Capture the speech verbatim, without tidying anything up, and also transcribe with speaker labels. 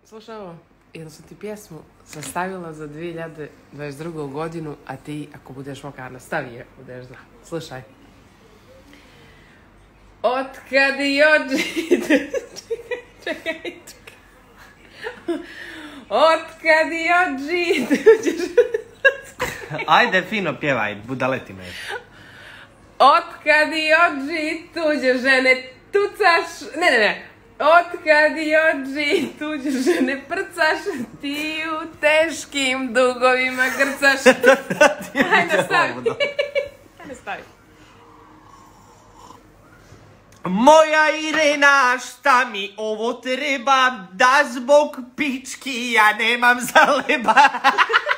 Speaker 1: Slušaj ovo, jel sam ti pjesmu sastavila za dvije hiljade dvadeset drugu godinu, a ti, ako budeš mokarna, stavi je, budeš zna. Slušaj. Otkad jođi... Čekaj, čekaj. Otkad jođi...
Speaker 2: Ajde, fino pjevaj, budaleti me.
Speaker 1: Otkad jođi tuđe žene tucaš... Ne, ne, ne. Otkad jođi tuđe žene prcaš, ti u teškim dugovima grcaš. Ajde, stavi. Ajde, stavi.
Speaker 2: Moja Irena, šta mi ovo treba, da zbog pički ja nemam za leba.